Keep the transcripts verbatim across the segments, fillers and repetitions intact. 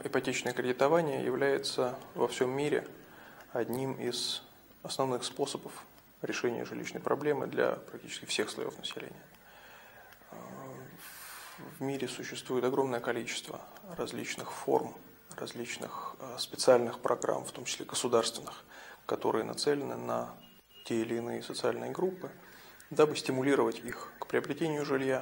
ипотечное кредитование является во всем мире одним из основных способов решения жилищной проблемы для практически всех слоев населения. В мире существует огромное количество различных форм, различных специальных программ, в том числе государственных, которые нацелены на те или иные социальные группы, дабы стимулировать их к приобретению жилья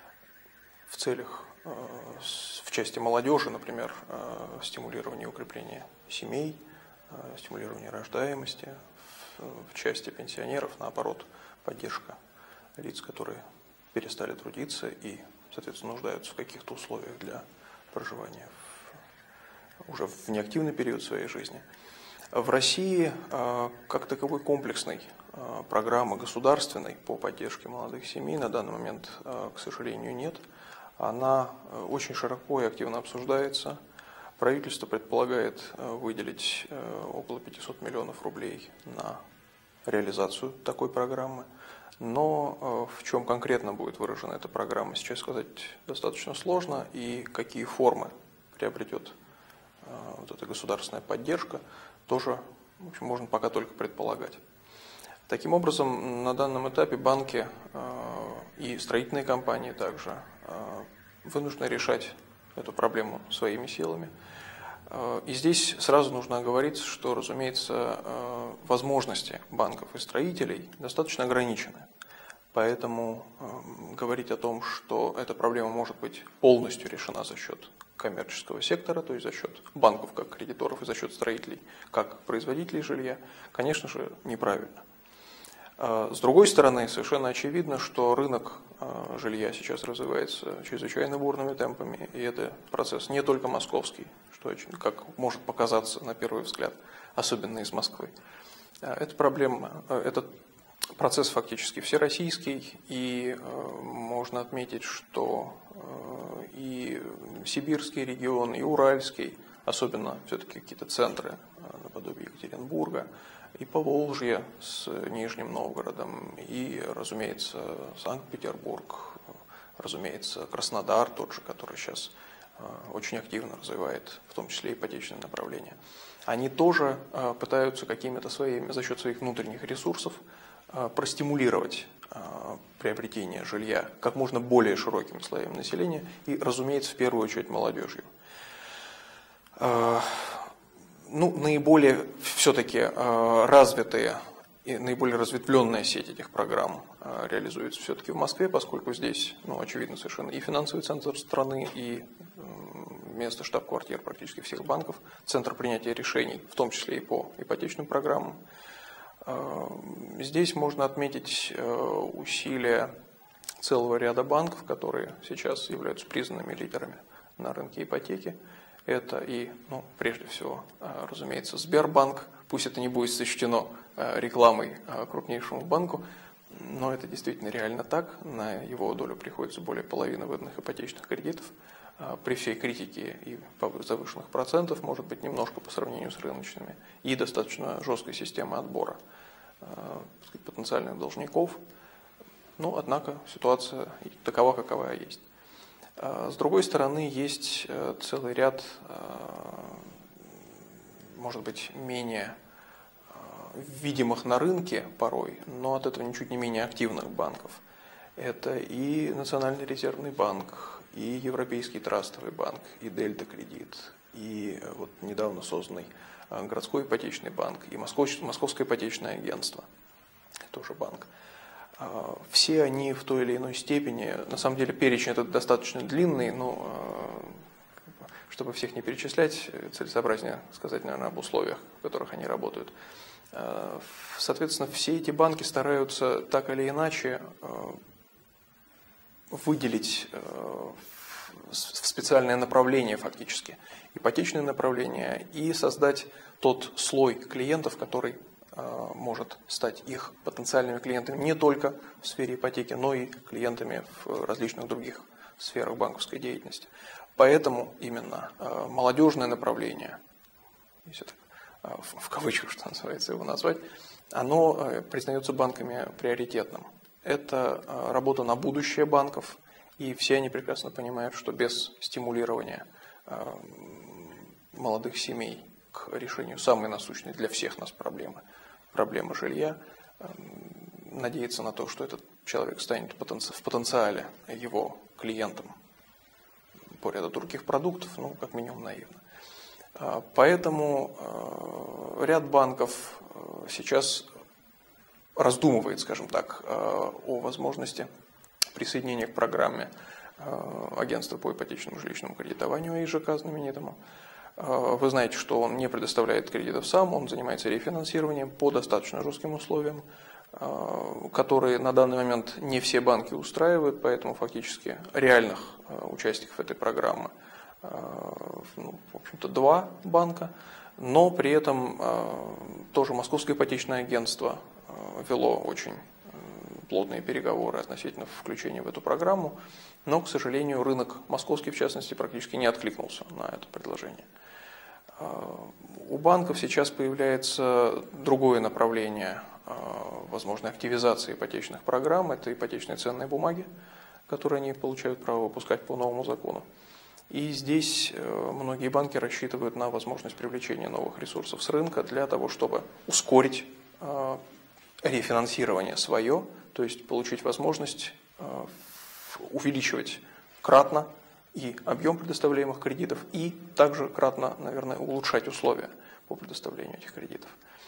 в целях, в части молодежи, например, стимулирования и укрепления семей, стимулирования рождаемости, в части пенсионеров, наоборот, поддержка лиц, которые перестали трудиться и, соответственно, нуждаются в каких-то условиях для проживания в, уже в неактивный период своей жизни. В России как таковой комплексной программы государственной по поддержке молодых семей на данный момент, к сожалению, нет. Она очень широко и активно обсуждается. Правительство предполагает выделить около пятисот миллионов рублей на реализацию такой программы. Но в чем конкретно будет выражена эта программа, сейчас сказать достаточно сложно. И какие формы приобретет вот эта государственная поддержка, тоже, в общем, можно пока только предполагать. Таким образом, на данном этапе банки и строительные компании также вынуждены решать эту проблему своими силами. И здесь сразу нужно оговориться, что, разумеется, возможности банков и строителей достаточно ограничены. Поэтому говорить о том, что эта проблема может быть полностью решена за счет коммерческого сектора, то есть за счет банков как кредиторов и за счет строителей как производителей жилья, конечно же, неправильно. С другой стороны, совершенно очевидно, что рынок жилья сейчас развивается чрезвычайно бурными темпами, и это процесс не только московский, что очень, как может показаться на первый взгляд, особенно из Москвы. Это проблема, этот процесс фактически всероссийский, и можно отметить, что и сибирский регион, и уральский, особенно все-таки какие-то центры наподобие Екатеринбурга, и Поволжье с Нижним Новгородом, и, разумеется, Санкт-Петербург, разумеется, Краснодар тот же, который сейчас очень активно развивает, в том числе ипотечное направление. Они тоже пытаются какими-то своими, за счет своих внутренних ресурсов простимулировать приобретение жилья как можно более широким слоям населения и, разумеется, в первую очередь молодежью. Ну, наиболее все-таки развитые и наиболее разветвленная сеть этих программ реализуется все-таки в Москве, поскольку здесь, ну, очевидно совершенно, и финансовый центр страны, и место штаб-квартир практически всех банков, центр принятия решений, в том числе и по ипотечным программам. Здесь можно отметить усилия целого ряда банков, которые сейчас являются признанными лидерами на рынке ипотеки. Это и, ну, прежде всего, разумеется, Сбербанк, пусть это не будет сочтено рекламой крупнейшему банку, но это действительно реально так. На его долю приходится более половины выданных ипотечных кредитов. При всей критике и завышенных процентов, может быть, немножко по сравнению с рыночными, и достаточно жесткой системы отбора потенциальных должников. Но, однако, ситуация такова, какова есть. С другой стороны, есть целый ряд, может быть, менее видимых на рынке порой, но от этого ничуть не менее активных банков. Это и Национальный резервный банк, и Европейский трастовый банк, и Дельта Кредит, и вот недавно созданный городской ипотечный банк, и Московское ипотечное агентство, тоже банк. Все они в той или иной степени, на самом деле перечень этот достаточно длинный, но чтобы всех не перечислять, целесообразнее сказать, наверное, об условиях, в которых они работают. Соответственно, все эти банки стараются так или иначе выделить в специальное направление фактически, ипотечное направление, и создать тот слой клиентов, который может стать их потенциальными клиентами не только в сфере ипотеки, но и клиентами в различных других сферах банковской деятельности. Поэтому именно молодежное направление, если это в кавычках, что называется, его назвать, оно признается банками приоритетным. Это работа на будущее банков, и все они прекрасно понимают, что без стимулирования молодых семей к решению самой насущной для всех нас проблемы, проблемы жилья, надеяться на то, что этот человек станет в потенциале его клиентом по ряду других продуктов, ну, как минимум, наивно. Поэтому ряд банков сейчас раздумывает, скажем так, о возможности присоединения к программе агентства по ипотечному жилищному кредитованию, АИЖК знаменитому. Вы знаете, что он не предоставляет кредитов сам, он занимается рефинансированием по достаточно жестким условиям, которые на данный момент не все банки устраивают, поэтому фактически реальных участников этой программы, ну, в общем-то, два банка, но при этом тоже Московское ипотечное агентство вело очень плотные переговоры относительно включения в эту программу, но, к сожалению, рынок московский, в частности, практически не откликнулся на это предложение. У банков сейчас появляется другое направление возможной активизации ипотечных программ, это ипотечные ценные бумаги, которые они получают право выпускать по новому закону. И здесь многие банки рассчитывают на возможность привлечения новых ресурсов с рынка для того, чтобы ускорить рефинансирование свое, то есть получить возможность увеличивать кратно и объем предоставляемых кредитов, и также кратно, наверное, улучшать условия по предоставлению этих кредитов.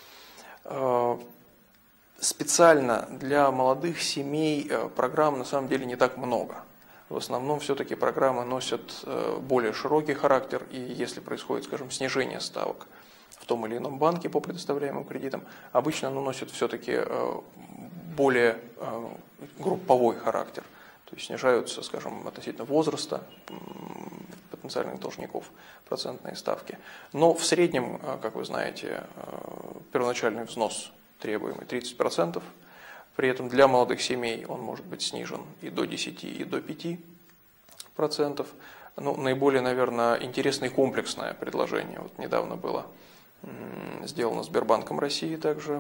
Специально для молодых семей программ на самом деле не так много. В основном все-таки программы носят более широкий характер, и если происходит, скажем, снижение ставок в том или ином банке по предоставляемым кредитам, обычно оно носит все-таки более групповой характер. То есть снижаются, скажем, относительно возраста потенциальных должников процентные ставки. Но в среднем, как вы знаете, первоначальный взнос требуемый тридцать процентов. При этом для молодых семей он может быть снижен и до десяти, и до пяти процентов. Ну, наиболее, наверное, интересное и комплексное предложение вот недавно было сделано Сбербанком России также,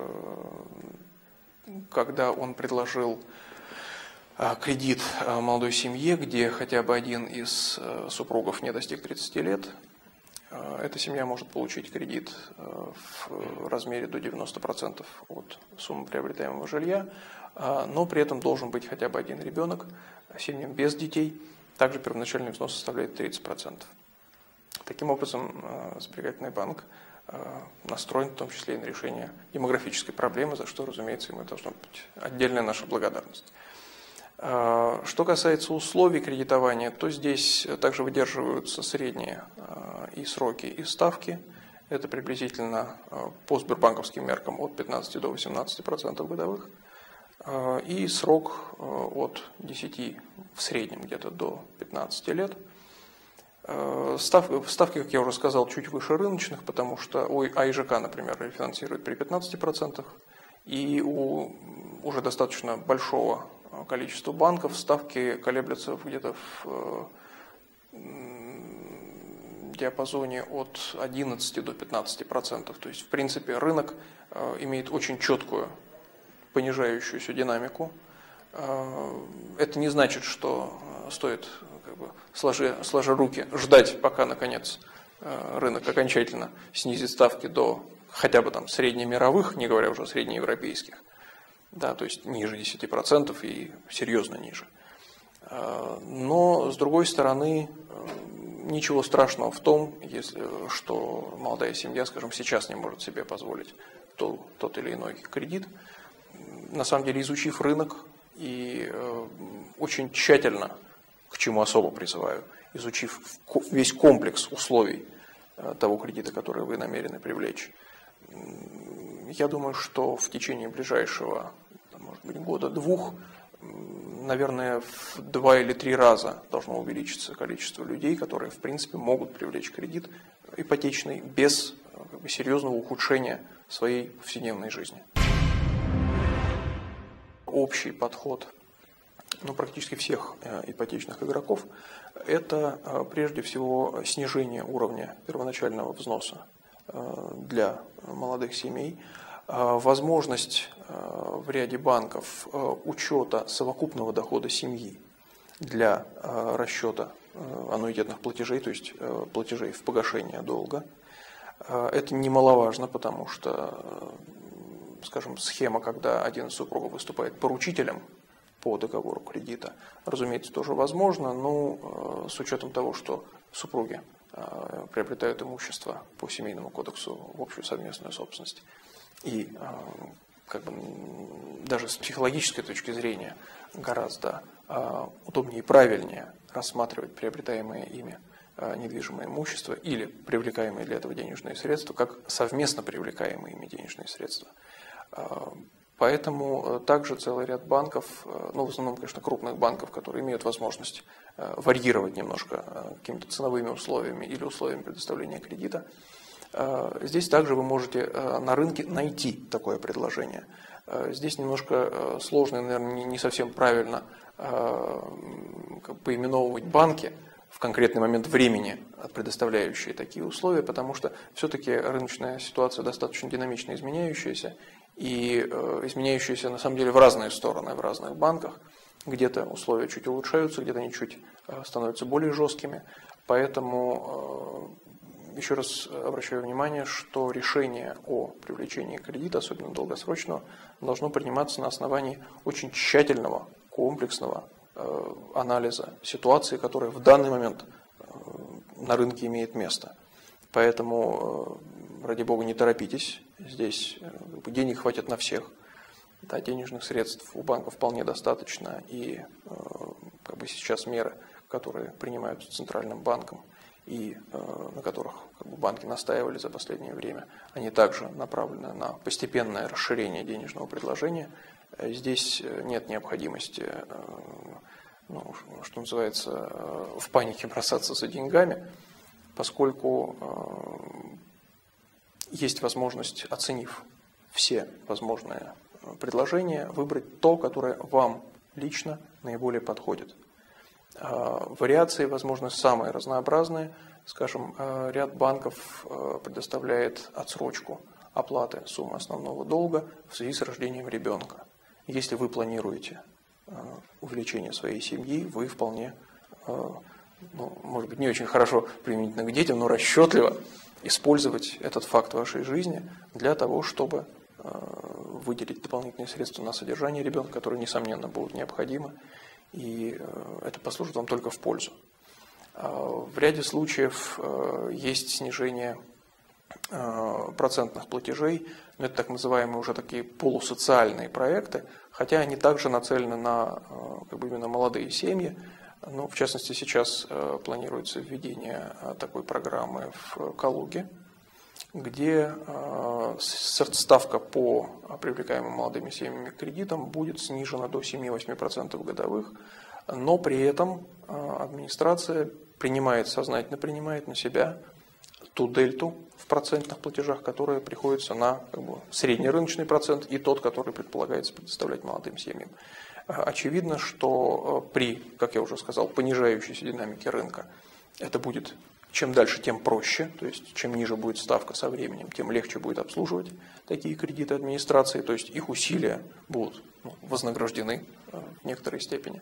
когда он предложил кредит молодой семье, где хотя бы один из супругов не достиг тридцати лет. Эта семья может получить кредит в размере до девяноста процентов от суммы приобретаемого жилья, но при этом должен быть хотя бы один ребенок, семьям без детей. Также первоначальный взнос составляет тридцать процентов. Таким образом, Сберегательный банк настроен в том числе и на решение демографической проблемы, за что, разумеется, ему должна быть отдельная наша благодарность. Что касается условий кредитования, то здесь также выдерживаются средние и сроки, и ставки. Это приблизительно по сбербанковским меркам от пятнадцати до восемнадцати процентов годовых. И срок от десяти в среднем где-то до пятнадцати лет. Ставки, ставки, как я уже сказал, чуть выше рыночных, потому что ой, АИЖК, например, рефинансирует при пятнадцати процентах. И у уже достаточно большого количества банков ставки колеблются где-то в диапазоне от одиннадцати до пятнадцати процентов. То есть, в принципе, рынок имеет очень четкую понижающуюся динамику. Это не значит, что стоит, как бы, сложа, сложа руки, ждать, пока, наконец, рынок окончательно снизит ставки до хотя бы там среднемировых, не говоря уже о среднеевропейских. Да, то есть ниже десяти процентов и серьезно ниже. Но, с другой стороны, ничего страшного в том, если, что молодая семья, скажем, сейчас не может себе позволить тот, тот или иной кредит. На самом деле, изучив рынок и очень тщательно, к чему особо призываю, изучив весь комплекс условий того кредита, который вы намерены привлечь, я думаю, что в течение ближайшего, может быть, года-двух, наверное, в два или три раза должно увеличиться количество людей, которые, в принципе, могут привлечь кредит ипотечный без, как бы, серьезного ухудшения своей повседневной жизни. Общий подход, ну, практически всех ипотечных игроков – это прежде всего снижение уровня первоначального взноса для молодых семей, возможность в ряде банков учета совокупного дохода семьи для расчета аннуитетных платежей, то есть платежей в погашение долга. Это немаловажно, потому что, скажем, схема, когда один из супругов выступает поручителем по договору кредита, разумеется, тоже возможно, но с учетом того, что супруги приобретают имущество по Семейному кодексу в общую совместную собственность, и как бы, даже с психологической точки зрения гораздо удобнее и правильнее рассматривать приобретаемое ими недвижимое имущество или привлекаемые для этого денежные средства как совместно привлекаемые ими денежные средства. Поэтому также целый ряд банков, ну в основном, конечно, крупных банков, которые имеют возможность варьировать немножко какими-то ценовыми условиями или условиями предоставления кредита, здесь также вы можете на рынке найти такое предложение. Здесь немножко сложно, наверное, не совсем правильно поименовывать банки в конкретный момент времени, предоставляющие такие условия, потому что все-таки рыночная ситуация достаточно динамично изменяющаяся и изменяющаяся на самом деле в разные стороны в разных банках. Где-то условия чуть улучшаются, где-то они чуть становятся более жесткими. Поэтому еще раз обращаю внимание, что решение о привлечении кредита, особенно долгосрочного, должно приниматься на основании очень тщательного, комплексного анализа ситуации, которая в данный момент на рынке имеет место. Поэтому, ради бога, не торопитесь. Здесь денег хватит на всех. Да, денежных средств у банков вполне достаточно. И как бы сейчас меры, которые принимаются Центральным банком и на которых как бы, банки настаивали за последнее время, они также направлены на постепенное расширение денежного предложения. Здесь нет необходимости, ну, что называется, в панике бросаться за деньгами, поскольку есть возможность, оценив все возможные предложения, выбрать то, которое вам лично наиболее подходит. Вариации, возможно, самые разнообразные. Скажем, ряд банков предоставляет отсрочку оплаты суммы основного долга в связи с рождением ребенка. Если вы планируете увеличение своей семьи, вы вполне, ну, может быть, не очень хорошо применительно к детям, но расчетливо использовать этот факт вашей жизни для того, чтобы выделить дополнительные средства на содержание ребенка, которые, несомненно, будут необходимы, и это послужит вам только в пользу. В ряде случаев есть снижение процентных платежей, но это так называемые уже такие полусоциальные проекты, хотя они также нацелены на как бы, именно молодые семьи. Ну, в частности, сейчас планируется введение такой программы в Калуге, где ставка по привлекаемым молодыми семьями кредитам будет снижена до семи-восьми процентов годовых, но при этом администрация принимает, сознательно принимает на себя ту дельту в процентных платежах, которая приходится на как бы, среднерыночный процент и тот, который предполагается предоставлять молодым семьям. Очевидно, что при, как я уже сказал, понижающейся динамике рынка это будет чем дальше, тем проще, то есть чем ниже будет ставка со временем, тем легче будет обслуживать такие кредиты администрации, то есть их усилия будут ну, вознаграждены в некоторой степени.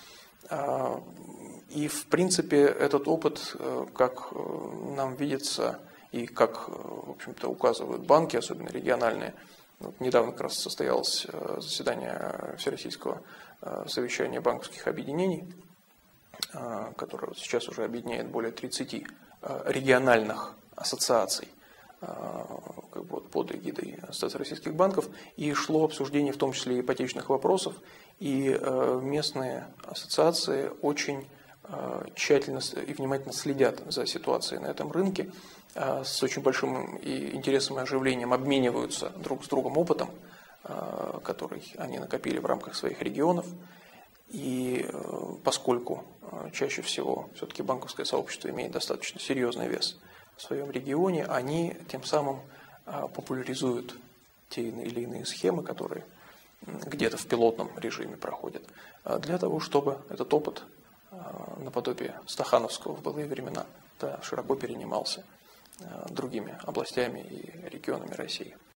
И в принципе этот опыт, как нам видится и как, в общем-то, указывают банки, особенно региональные, вот недавно как раз состоялось заседание Всероссийского совещания банковских объединений, которое сейчас уже объединяет более тридцати региональных ассоциаций как бы, под эгидой Ассоциации российских банков, и шло обсуждение в том числе ипотечных вопросов, и местные ассоциации очень тщательно и внимательно следят за ситуацией на этом рынке, с очень большим и интересом и оживлением обмениваются друг с другом опытом, который они накопили в рамках своих регионов. И поскольку чаще всего все-таки банковское сообщество имеет достаточно серьезный вес в своем регионе, они тем самым популяризуют те или иные схемы, которые где-то в пилотном режиме проходят, для того, чтобы этот опыт наподобие стахановского в былые времена да, широко перенимался другими областями и регионами России.